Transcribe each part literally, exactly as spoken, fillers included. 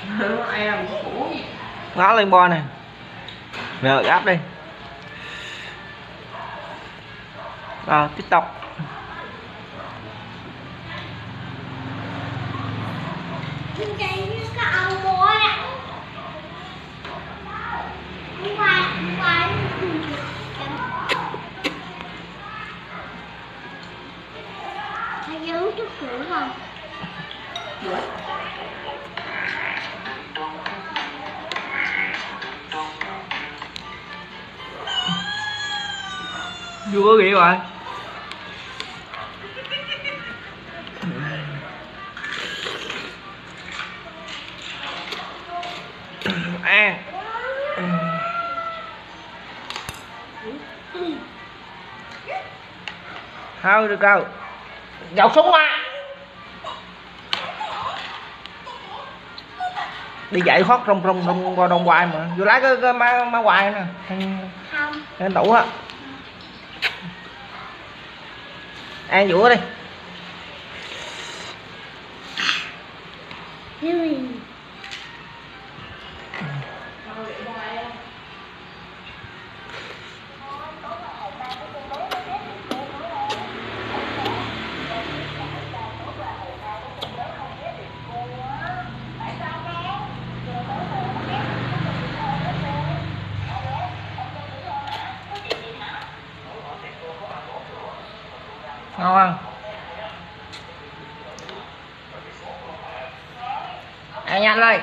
em ngó lên bo này, rồi gắp đi. Rồi tiếp tục. Thầy uống chút sữa không? Chưa gì rồi. Ăn. Thôi được đâu. Dọc xuống qua. Đi dậy hót rong rong rong qua đông hoài mà. Vô lấy cái, cái má, má hoài nè. Không. Cái tủ á. Ăn vũa đi. Ngon không? Ăn nhanh lên.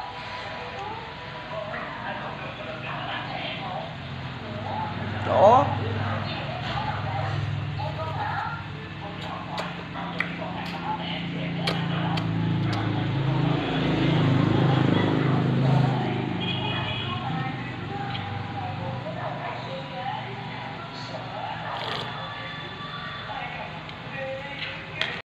Chỗ